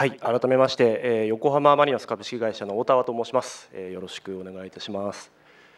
はい、改めまして、横浜マリノス株式会社の大田と申します。よろしくお願いいたします。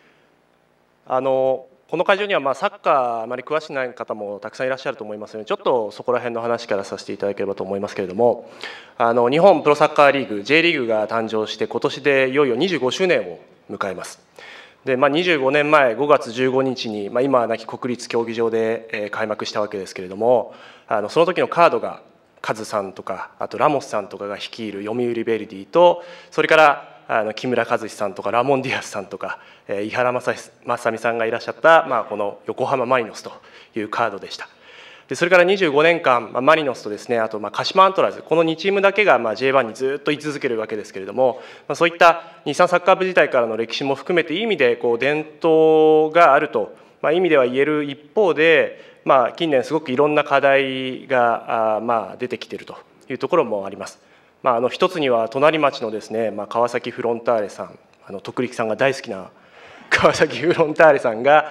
この会場にはサッカーあまり詳しくない方もたくさんいらっしゃると思いますので、ちょっとそこら辺の話からさせていただければと思いますけれども、日本プロサッカーリーグ J リーグが誕生して今年でいよいよ25周年を迎えます。で、25年前5月15日に、今は亡き国立競技場で開幕したわけですけれども、その時のカードがカズさんとか、あとラモスさんとかが率いる読売ヴェルディと、それから木村和志さんとかラモン・ディアスさんとか井原正美さんがいらっしゃった、この横浜マリノスというカードでした。でそれから25年間、マリノスとですね、あと鹿島アントラーズ、この2チームだけがJ1 にずっと居続けるわけですけれども、そういった日産サッカー部時代からの歴史も含めていい意味で伝統があると、意味では言える一方で、近年すごくいろんな課題が出てきているというところもあります。一つには隣町のですね、川崎フロンターレさん、徳力さんが大好きな川崎フロンターレさんが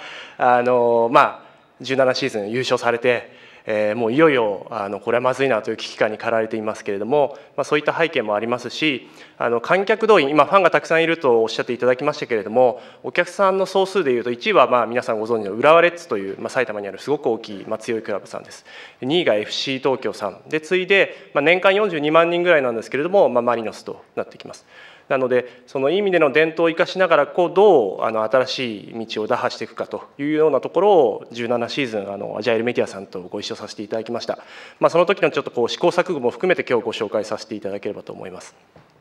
17シーズン優勝されて、もういよいよこれはまずいなという危機感に駆られていますけれども、そういった背景もありますし、観客動員、今ファンがたくさんいるとおっしゃっていただきましたけれども、お客さんの総数でいうと1位は皆さんご存知の浦和レッズという、埼玉にあるすごく大きい、強いクラブさんです。2位が FC 東京さんで、次いで、年間42万人ぐらいなんですけれども、マリノスとなってきます。なのでその意味での伝統を生かしながらどう新しい道を打破していくかというようなところを17シーズンアジャイルメディアさんとご一緒させていただきました。その時のちょっと試行錯誤も含めて今日ご紹介させていただければと思います。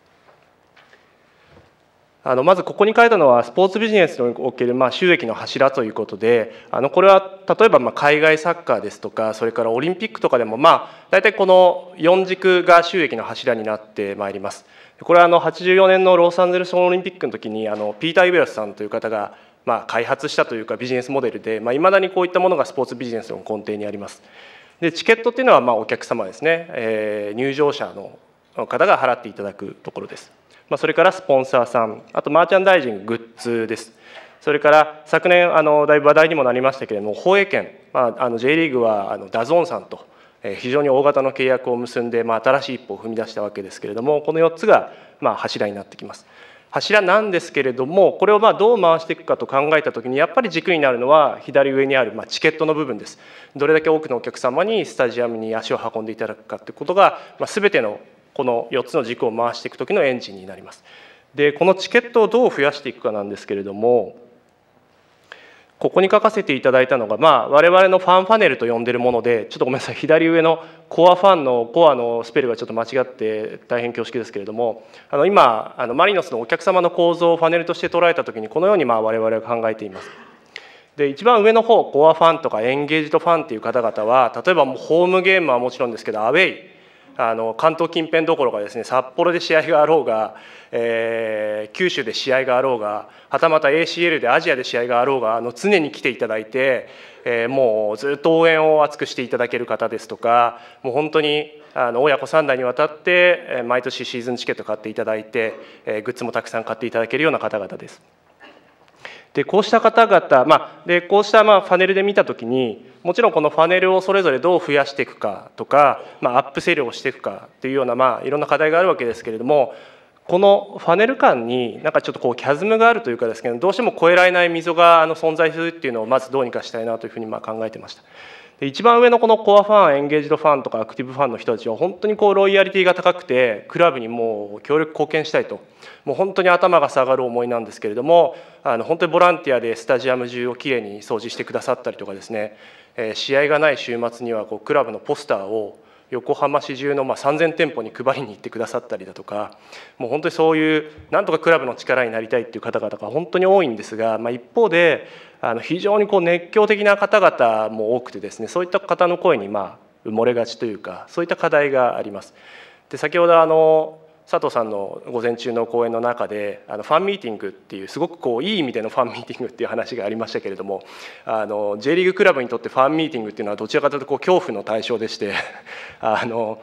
まずここに書いたのはスポーツビジネスにおける収益の柱ということで、これは例えば海外サッカーですとか、それからオリンピックとかでも大体この4軸が収益の柱になってまいります。これは84年のロサンゼルスオリンピックの時にピーター・イベラスさんという方が開発したというかビジネスモデルで、いまだにこういったものがスポーツビジネスの根底にあります。でチケットっていうのはお客様ですね、入場者の方が払っていただくところです。それからスポンサーさん、あとマーチャンダイジンググッズです。それから昨年だいぶ話題にもなりましたけれども、放映権、J リーグはダゾーンさんと非常に大型の契約を結んで、新しい一歩を踏み出したわけですけれども、この4つが柱になってきます。柱なんですけれども、これをどう回していくかと考えたときに、やっぱり軸になるのは左上にあるチケットの部分です。どれだけ多くのお客様にスタジアムに足を運んでいただくかということが、全てのこの4つの軸を回していくときのエンジンになります。でこのチケットをどう増やしていくかなんですけれども、ここに書かせていただいたのが、我々のファンファネルと呼んでいるもので、ちょっとごめんなさい、左上のコアファンのコアのスペルがちょっと間違って大変恐縮ですけれども、今マリノスのお客様の構造をファネルとして捉えたときにこのように我々は考えています。で一番上の方、コアファンとかエンゲージドファンっていう方々は、例えばもうホームゲームはもちろんですけど、アウェイ、関東近辺どころかですね、札幌で試合があろうが、九州で試合があろうが、はたまた ACL でアジアで試合があろうが、常に来ていただいて、もうずっと応援を熱くしていただける方ですとか、もう本当に親子3代にわたって毎年シーズンチケット買っていただいて、グッズもたくさん買っていただけるような方々です。でこうした方々、こうしたパネルで見たときに、もちろんこのパネルをそれぞれどう増やしていくかとか、アップセルをしていくかというような、いろんな課題があるわけですけれども、このパネル間にちょっとキャズムがあるというかですけど、どうしても越えられない溝が存在するっていうのをまずどうにかしたいなというふうに考えてました。で一番上のこのコアファン、エンゲージドファンとかアクティブファンの人たちは本当にロイヤリティが高くて、クラブにもう強力貢献したいと、もう本当に頭が下がる思いなんですけれども、本当にボランティアでスタジアム中をきれいに掃除してくださったりとかですね、試合がない週末にはクラブのポスターを横浜市中の3000店舗に配りに行ってくださったりだとか、もう本当にそういうなんとかクラブの力になりたいっていう方々が本当に多いんですが、一方で非常に熱狂的な方々も多くてですね、そういった方の声に埋もれがちというか、そういった課題があります。で先ほど佐藤さんの午前中の講演の中でファンミーティングっていうすごくいい意味でのファンミーティングっていう話がありましたけれども、J リーグクラブにとってファンミーティングっていうのはどちらかというと恐怖の対象でして例えば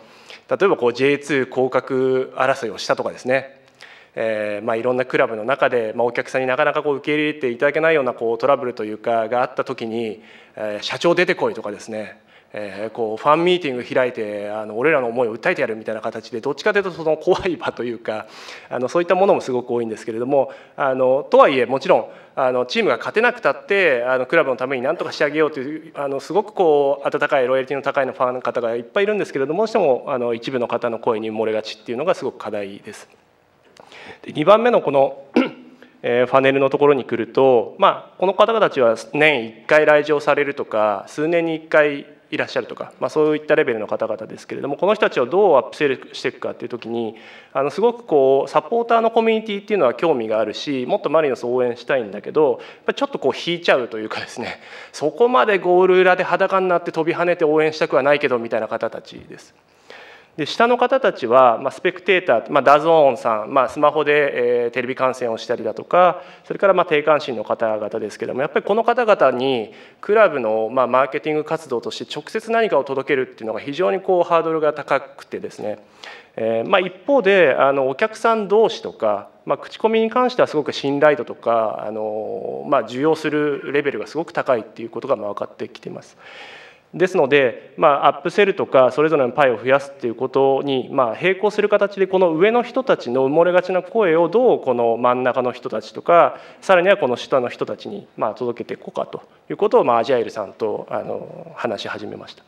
J2 降格争いをしたとかですね、いろんなクラブの中で、お客さんになかなか受け入れていただけないようなトラブルというかがあった時に、社長出てこいとかですね、 こうファンミーティング開いて俺らの思いを訴えてやるみたいな形でどっちかというとその怖い場というかそういったものもすごく多いんですけれどもとはいえもちろんチームが勝てなくたってクラブのために何とかしてあげようというすごくこう温かいロイヤリティの高いファンの方がいっぱいいるんですけれども、どうしても一部の方の声に埋もれがちっていうのがすごく課題です。で2番目のこのパネルのところに来ると、この方たちは年1回来場されるとか数年に1回いらっしゃるとか、そういったレベルの方々ですけれども、この人たちをどうアップセルしていくかっていう時にすごくこうサポーターのコミュニティっていうのは興味があるし、もっとマリノスを応援したいんだけど、やっぱりちょっとこう引いちゃうというかですね、そこまでゴール裏で裸になって飛び跳ねて応援したくはないけどみたいな方たちです。で下の方たちは、スペクテーター、ダゾーンさん、スマホで、テレビ観戦をしたりだとか、それから低関心の方々ですけれども、やっぱりこの方々にクラブの、マーケティング活動として直接何かを届けるっていうのが非常にこうハードルが高くてですね、一方でお客さん同士とか、口コミに関してはすごく信頼度とか受容するレベルがすごく高いっていうことが分かってきています。ですので、アップセルとかそれぞれのパイを増やすっていうことに、並行する形でこの上の人たちの埋もれがちな声をどうこの真ん中の人たちとかさらにはこの下の人たちに届けていこうかということをアジャイルさんと話し始めました。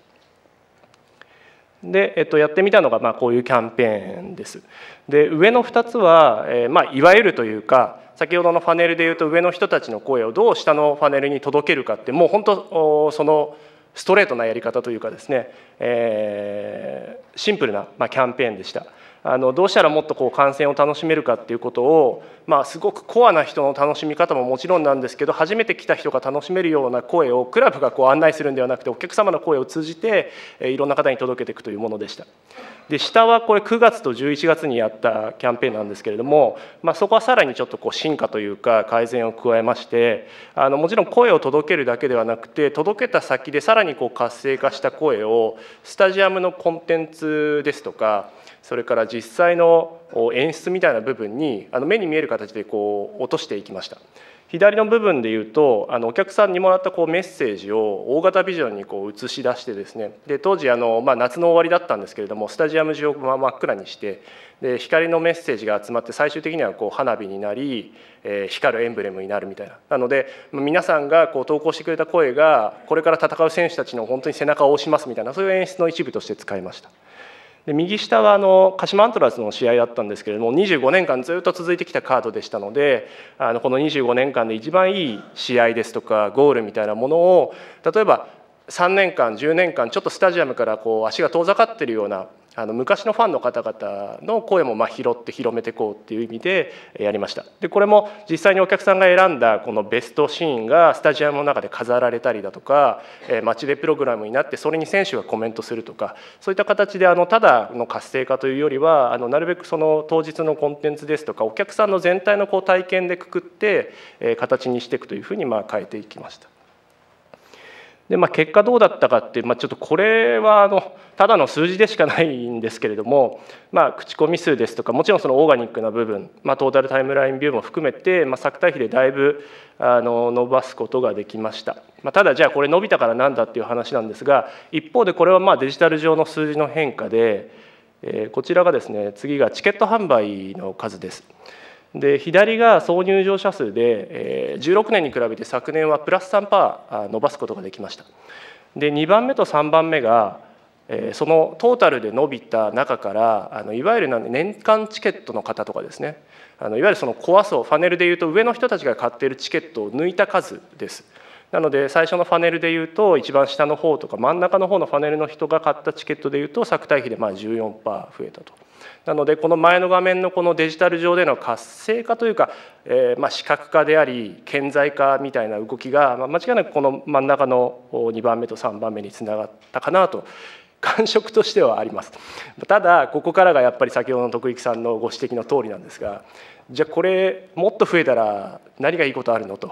で、やってみたのがこういうキャンペーンです。で上の2つは、いわゆるというか先ほどのパネルでいうと上の人たちの声をどう下のパネルに届けるかってもう本当そのストレートなやり方というかですね、シンプルなキャンペーンでした。どうしたらもっとこう観戦を楽しめるかっていうことを、すごくコアな人の楽しみ方ももちろんなんですけど、初めて来た人が楽しめるような声をクラブがこう案内するんではなくてお客様の声を通じていろんな方に届けていくというものでした。で下はこれ9月と11月にやったキャンペーンなんですけれども、そこはさらにちょっとこう進化というか改善を加えまして、もちろん声を届けるだけではなくて届けた先でさらにこう活性化した声をスタジアムのコンテンツですとか、それから実際の演出みたいな部分に目に見える形でこう落としていきました。左の部分でいうとお客さんにもらったこうメッセージを大型ビジョンにこう映し出してですね、で当時夏の終わりだったんですけれどもスタジアム中を真っ暗にしてで光のメッセージが集まって最終的にはこう花火になり光るエンブレムになるみたいな。なので皆さんがこう投稿してくれた声がこれから戦う選手たちの本当に背中を押しますみたいな、そういう演出の一部として使いました。で右下は鹿島アントラーズの試合だったんですけれども、25年間ずっと続いてきたカードでしたのでこの25年間で一番いい試合ですとかゴールみたいなものを例えば3年間10年間ちょっとスタジアムからこう足が遠ざかっているような昔のファンの方々の声も拾って広めていこうっていう意味でやりました。でこれも実際にお客さんが選んだこのベストシーンがスタジアムの中で飾られたりだとか街でプログラムになってそれに選手がコメントするとか、そういった形でただの活性化というよりはなるべくその当日のコンテンツですとかお客さんの全体のこう体験でくくって形にしていくというふうに変えていきました。で結果どうだったかってちょっとこれはただの数字でしかないんですけれども、口コミ数ですとかもちろんそのオーガニックな部分、トータルタイムラインビューも含めて作対比でだいぶ伸ばすことができました。ただじゃあこれ伸びたからなんだっていう話なんですが、一方でこれはデジタル上の数字の変化でこちらがですね、次がチケット販売の数です。で左が総入場者数で16年に比べて昨年はプラス 3% 伸ばすことができました。で2番目と3番目がそのトータルで伸びた中からいわゆる年間チケットの方とかですね、いわゆるそのコア層ファネルでいうと上の人たちが買っているチケットを抜いた数です。なので最初のファネルでいうと一番下の方とか真ん中の方のファネルの人が買ったチケットでいうと昨対比で14% 増えたと。なのでこの前の画面のこのデジタル上での活性化というか視覚化であり顕在化みたいな動きが間違いなくこの真ん中の2番目と3番目につながったかなと感触としてはあります。ただここからがやっぱり先ほどの徳之さんのご指摘の通りなんですが、じゃあこれもっと増えたら何がいいことあるのと。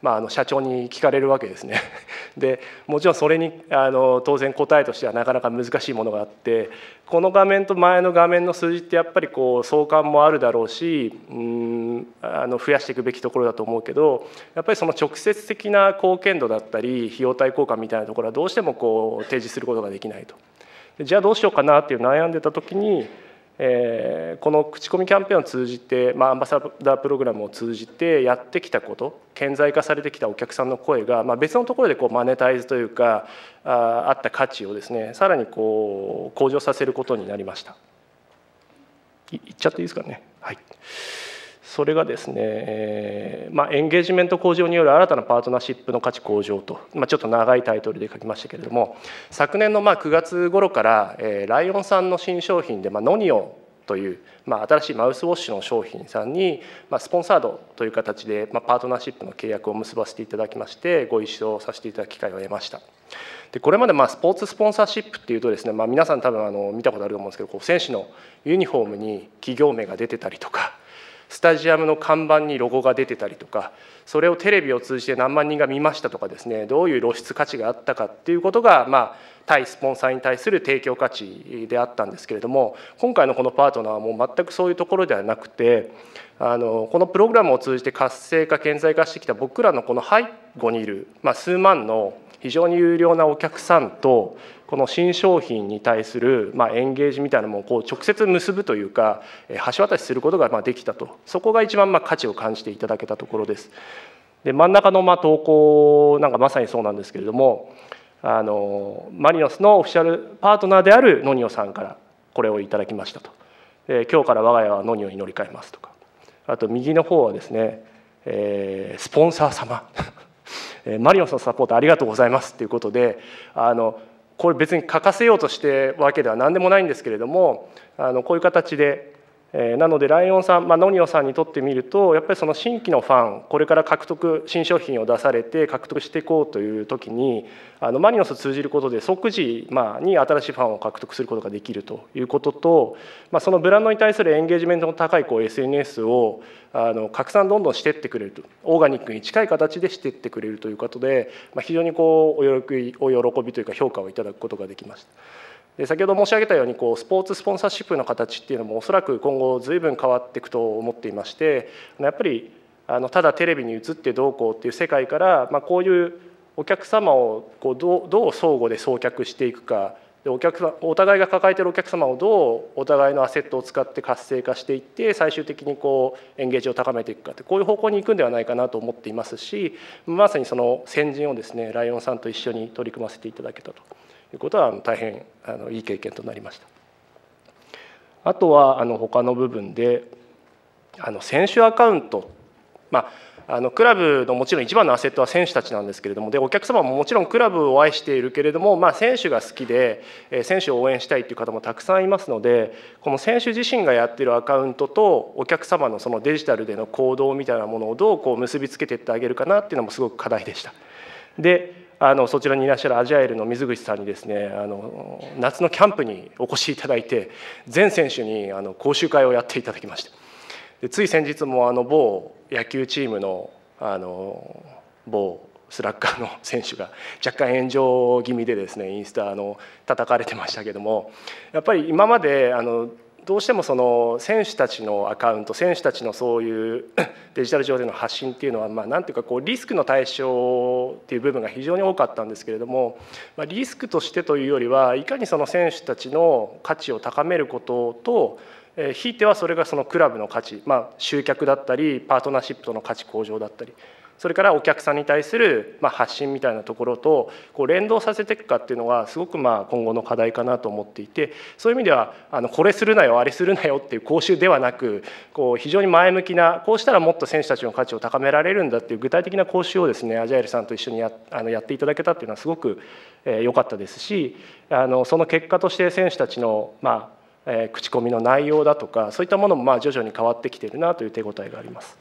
社長に聞かれるわけですね。でもちろんそれに当然答えとしてはなかなか難しいものがあって、この画面と前の画面の数字ってやっぱり相関もあるだろうし、増やしていくべきところだと思うけど、やっぱりその直接的な貢献度だったり費用対効果みたいなところはどうしても提示することができないと。じゃあどうしようかなっていう悩んでた時に、この口コミキャンペーンを通じて、アンバサダープログラムを通じてやってきたこと、顕在化されてきたお客さんの声が、別のところでマネタイズというかあった価値をですね、さらに向上させることになりました。いっちゃっていいですかね。はい。それがですね、エンゲージメント向上による新たなパートナーシップの価値向上と、ちょっと長いタイトルで書きましたけれども、昨年の9月頃からライオンさんの新商品でノニオという新しいマウスウォッシュの商品さんにスポンサードという形でパートナーシップの契約を結ばせていただきまして、ご一緒させていただく機会を得ました。でこれまでスポーツスポンサーシップっていうとですね、皆さん多分見たことあると思うんですけど、選手のユニフォームに企業名が出てたりとか、スタジアムの看板にロゴが出てたりとか、それをテレビを通じて何万人が見ましたとかですね、どういう露出価値があったかっていうことが対スポンサーに対する提供価値であったんですけれども、今回のこのパートナーはもう全くそういうところではなくて、このプログラムを通じて活性化顕在化してきた僕らのこの背後にいる数万の非常に有料なお客さんと、この新商品に対するエンゲージみたいなものを直接結ぶというか、橋渡しすることができたと、そこが一番価値を感じていただけたところです。で真ん中の投稿なんかまさにそうなんですけれども、マリノスのオフィシャルパートナーであるノニオさんからこれをいただきましたと。で今日から我が家はノニオに乗り換えますとか、あと右の方はですね、スポンサー様マリノスのサポートありがとうございますということで、これ別に書かせようとしてわけでは何でもないんですけれども、こういう形で、なのでライオンさん、ノニオさんにとってみると、やっぱりその新規のファン、これから獲得、新商品を出されて獲得していこうという時にマリノスを通じることで即時に新しいファンを獲得することができるということと、そのブランドに対するエンゲージメントの高いSNS を拡散どんどんしていってくれると、オーガニックに近い形でしていってくれるということで、非常にお喜びというか評価をいただくことができました。で先ほど申し上げたようにスポーツスポンサーシップの形っていうのもおそらく今後随分変わっていくと思っていまして、やっぱりただテレビに映ってどうこうっていう世界から、こういうお客様をどう相互で送客していくか、でお互いが抱えているお客様をどうお互いのアセットを使って活性化していって最終的にエンゲージを高めていくかって、こういう方向に行くんではないかなと思っていますし、まさにその先陣をですねライオンさんと一緒に取り組ませていただけたということは大変いい経験となりました。あとは他の部分で選手アカウント、クラブのもちろん一番のアセットは選手たちなんですけれども、でお客様ももちろんクラブを愛しているけれども、選手が好きで選手を応援したいという方もたくさんいますので、この選手自身がやっているアカウントとお客様のそのデジタルでの行動みたいなものをどう結びつけていってあげるかなっていうのもすごく課題でした。でそちらにいらっしゃるアジャイルの水口さんにですね夏のキャンプにお越しいただいて全選手に講習会をやっていただきました。でつい先日も某野球チームの某スラッガーの選手が若干炎上気味でですねインスタ叩かれてましたけども、やっぱり今までどうしてもその選手たちのアカウント、選手たちのそういうデジタル上での発信っていうのはなんていうかリスクの対象っていう部分が非常に多かったんですけれども、リスクとしてというよりはいかにその選手たちの価値を高めることと、ひいてはそれがそのクラブの価値、集客だったりパートナーシップとの価値向上だったり、それからお客さんに対する発信みたいなところと連動させていくかっていうのがすごく今後の課題かなと思っていて、そういう意味ではこれするなよあれするなよっていう講習ではなく、非常に前向きな、こうしたらもっと選手たちの価値を高められるんだっていう具体的な講習をですねアジャイルさんと一緒にやっていただけたっていうのはすごく良かったですし、その結果として選手たちの口コミの内容だとかそういったものも徐々に変わってきているなという手応えがあります。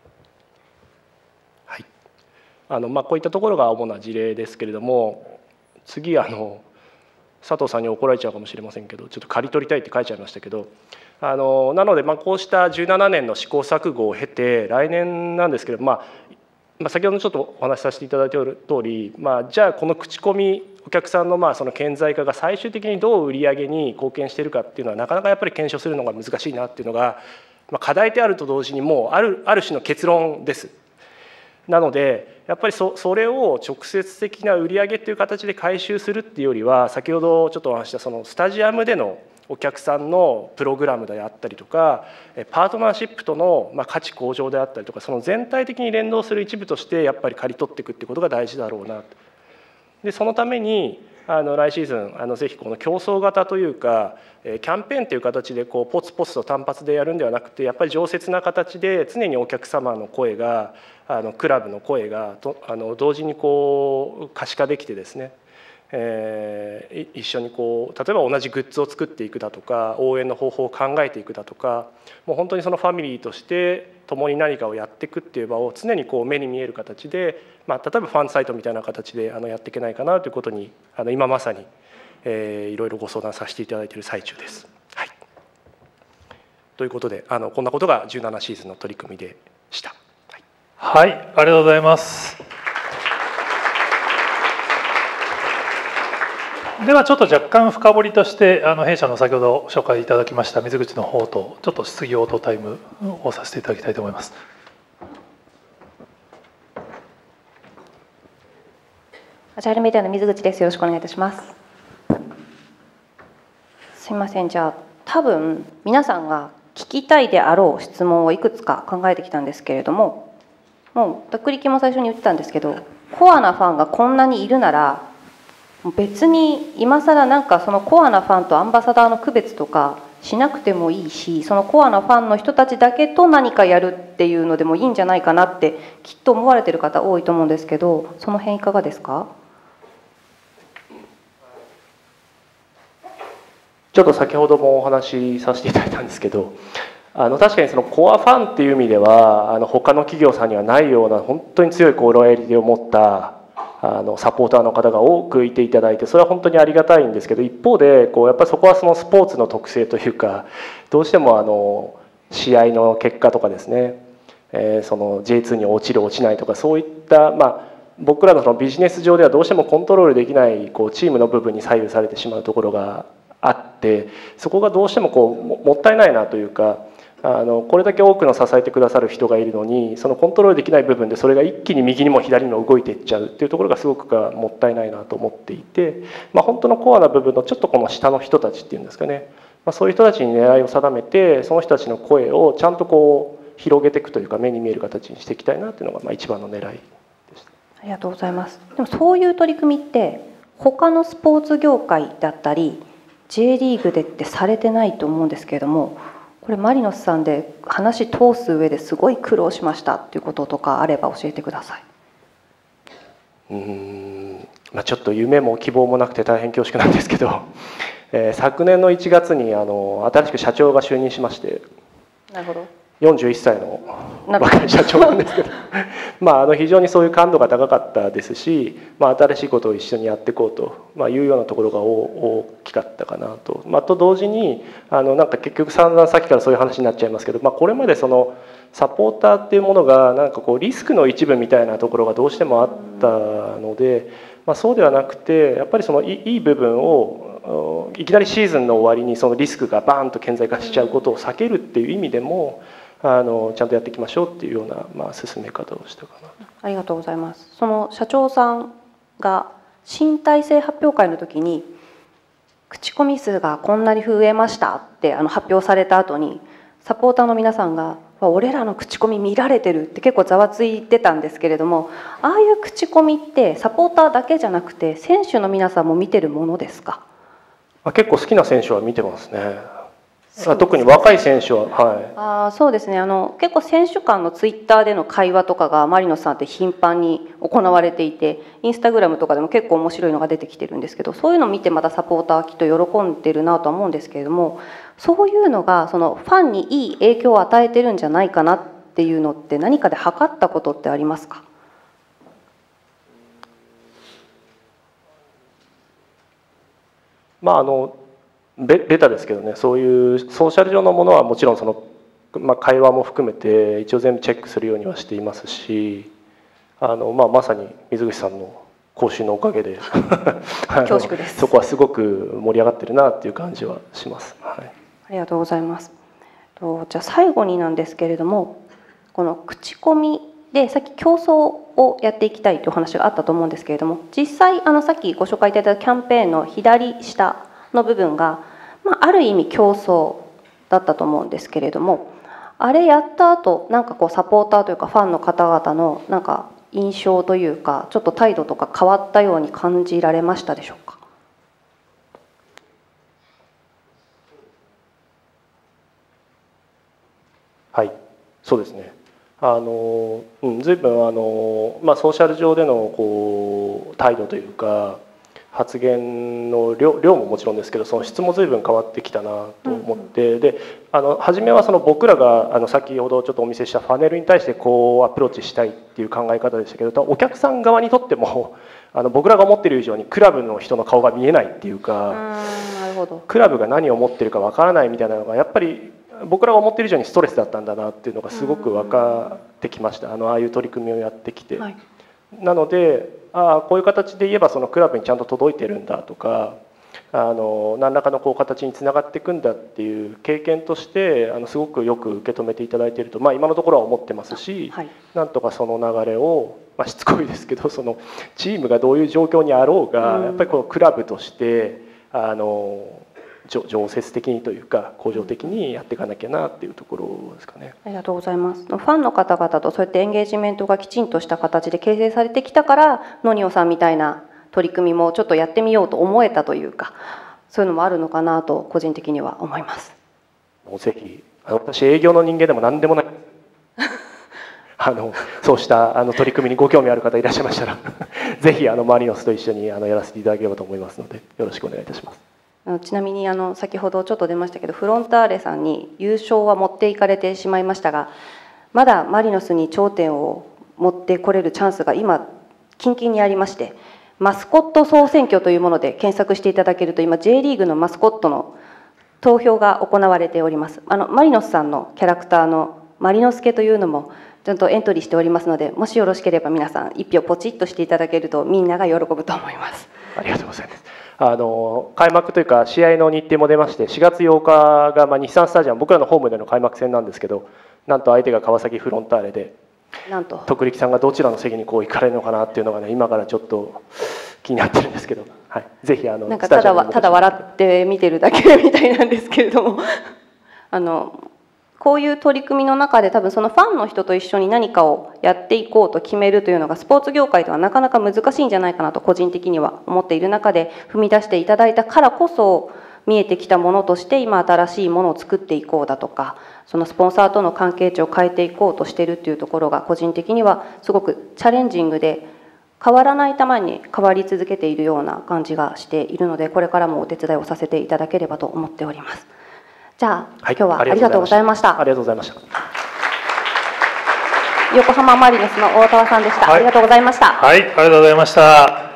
こういったところが主な事例ですけれども、次佐藤さんに怒られちゃうかもしれませんけど、ちょっと刈り取りたいって書いちゃいましたけど、なのでこうした17年の試行錯誤を経て来年なんですけど、 先ほどちょっとお話しさせていただいている通り、じゃあこの口コミお客さんのその顕在化が最終的にどう売り上げに貢献しているかっていうのはなかなかやっぱり検証するのが難しいなっていうのが、課題であると同時にもうある種の結論です。なのでやっぱりそれを直接的な売り上げっていう形で回収するっていうよりは、先ほどちょっとお話したそのスタジアムでのお客さんのプログラムであったりとか、パートナーシップとの価値向上であったりとか、その全体的に連動する一部としてやっぱり刈り取っていくっていうことが大事だろうなと。でそのために来シーズンぜひこの競争型というかキャンペーンという形でポツポツと単発でやるんではなくて、やっぱり常設な形で常にお客様の声がクラブの声が同時に可視化できてですね、一緒に例えば同じグッズを作っていくだとか、応援の方法を考えていくだとか、もう本当にそのファミリーとして共に何かをやっていくっていう場を常に目に見える形で、例えばファンサイトみたいな形でやっていけないかなということに今まさにいろいろご相談させていただいている最中です。はい、ということでこんなことが17シーズンの取り組みでした。 はい、ありがとうございます。ではちょっと若干深掘りとして弊社の先ほど紹介いただきました水口の方とちょっと質疑応答タイムをさせていただきたいと思います。 アジャイルメディアの水口です。よろしくお願いいたします。すみません、じゃあ多分皆さんが聞きたいであろう質問をいくつか考えてきたんですけれども、もうざっくりきも最初に言ってたんですけど、コアなファンがこんなにいるなら別に今更なんかそのコアなファンとアンバサダーの区別とかしなくてもいいし、そのコアなファンの人たちだけと何かやるっていうのでもいいんじゃないかなってきっと思われてる方多いと思うんですけど、その辺いかがですか？ ちょっと先ほどもお話しさせていただいたんですけど、確かにそのコアファンっていう意味では他の企業さんにはないような本当に強いロイヤリティを持ったサポーターの方が多くいていただいて、それは本当にありがたいんですけど、一方でやっぱりそこはそのスポーツの特性というか、どうしても試合の結果とかですね、その J2 に落ちる落ちないとか、そういった僕らのそのビジネス上ではどうしてもコントロールできないチームの部分に左右されてしまうところがあって、そこがどうしてももったいないなというか、これだけ多くの支えてくださる人がいるのに、そのコントロールできない部分でそれが一気に右にも左にも動いていっちゃうっていうところがすごくもったいないなと思っていて、本当のコアな部分のちょっとこの下の人たちっていうんですかね、そういう人たちに狙いを定めて、その人たちの声をちゃんと広げていくというか、目に見える形にしていきたいなっていうのが一番の狙いでした。 ありがとうございます。でもそういう取り組みって他のスポーツ業界だったり J リーグでってされてないと思うんですけれども、これマリノスさんで話通す上ですごい苦労しましたっていうこととかあれば教えてください。 ちょっと夢も希望もなくて大変恐縮なんですけど、昨年の1月に新しく社長が就任しまして。 なるほど。 41歳の若い社長なんですけど非常にそういう感度が高かったですし、新しいことを一緒にやっていこうというようなところが大きかったかなと。と同時になんか結局散々さっきからそういう話になっちゃいますけど、これまでそのサポーターっていうものがなんかリスクの一部みたいなところがどうしてもあったので、そうではなくてやっぱりそのいい部分をいきなりシーズンの終わりにそのリスクがバーンと顕在化しちゃうことを避けるっていう意味でもちゃんとやっていきましょうっていうような、進め方をしたかな。 ありがとうございます。その社長さんが新体制発表会の時に口コミ数がこんなに増えましたって発表された後にサポーターの皆さんが俺らの口コミ見られてるって結構ざわついてたんですけれども、ああいう口コミってサポーターだけじゃなくて選手の皆さんも見てるものですか？ 結構好きな選手は見てますね。特に若い選手は、 そうですね。結構選手間のツイッターでの会話とかがマリノスさんって頻繁に行われていて、インスタグラムとかでも結構面白いのが出てきてるんですけど、そういうのを見てまたサポーターはきっと喜んでるなとは思うんですけれども、そういうのがそのファンにいい影響を与えてるんじゃないかなっていうのって何かで測ったことってありますか？ ベタですけどね、そういうソーシャル上のものはもちろんその、会話も含めて一応全部チェックするようにはしていますし、 まさに水口さんの講習のおかげで恐縮です。 そこはすごく盛り上がってるなっていう感じはします。はい、 ありがとうございます。じゃあ最後になんですけれども、この口コミでさっき競争をやっていきたいというお話があったと思うんですけれども、実際さっきご紹介いただいたキャンペーンの左下の部分が、ある意味競争だったと思うんですけれども、あれやった後なんかこうサポーターというかファンの方々のなんか印象というか、ちょっと態度とか変わったように感じられましたでしょうか。 はい、そうですね。随分ソーシャル上でのこう態度というか発言の量ももちろんですけど、その質も随分変わってきたなと思って、で初めはその僕らが先ほどちょっとお見せしたファネルに対してこうアプローチしたいっていう考え方でしたけど、お客さん側にとっても僕らが思っている以上にクラブの人の顔が見えないっていうか、 なるほど。 クラブが何を思ってるかわからないみたいなのがやっぱり僕らが思っている以上にストレスだったんだなっていうのがすごく分かってきました。ああいう取り組みをやってきて、はい、なのでこういう形で言えばそのクラブにちゃんと届いてるんだとか、何らかのこう形につながっていくんだっていう経験としてすごくよく受け止めていただいていると、今のところは思ってますし、はい、なんとかその流れを、しつこいですけど、そのチームがどういう状況にあろうが、やっぱりこのクラブとして常設的にというか恒常的にやっていかなきゃなっていうところですかね。 ありがとうございます。ファンの方々とそうやってエンゲージメントがきちんとした形で形成されてきたから、ノニオさんみたいな取り組みもちょっとやってみようと思えたというか、そういうのもあるのかなと個人的には思います。 もうぜひ私営業の人間でも何でもないそうした取り組みにご興味ある方いらっしゃいましたらぜひマリノスと一緒にやらせていただければと思いますので、よろしくお願いいたします。 ちなみに先ほどちょっと出ましたけど、フロンターレさんに優勝は持っていかれてしまいましたが、まだマリノスに頂点を持ってこれるチャンスが今キンキンにありまして、マスコット総選挙というもので検索していただけると、今 J リーグのマスコットの投票が行われております。マリノスさんのキャラクターのマリノスケというのもちゃんとエントリーしておりますので、もしよろしければ皆さん一票ポチッとしていただけるとみんなが喜ぶと思います。 ありがとうございます。開幕というか試合の日程も出まして、4月8日が日産スタジアム、僕らのホームでの開幕戦なんですけど、なんと相手が川崎フロンターレで、 なんと徳力さんがどちらの席にこう行かれるのかなっていうのがね、今からちょっと気になってるんですけど、はい、ぜひなんかただ笑って見てるだけみたいなんですけれどもこういう取り組みの中で多分そのファンの人と一緒に何かをやっていこうと決めるというのがスポーツ業界ではなかなか難しいんじゃないかなと個人的には思っている中で、踏み出していただいたからこそ見えてきたものとして今新しいものを作っていこうだとか、そのスポンサーとの関係値を変えていこうとしているというところが個人的にはすごくチャレンジングで、変わらないために変わり続けているような感じがしているので、これからもお手伝いをさせていただければと思っております。じゃあ、今日はありがとうございました。 ありがとうございました。 横浜マリノスの大田さんでした。ありがとうございました。 はい、ありがとうございました。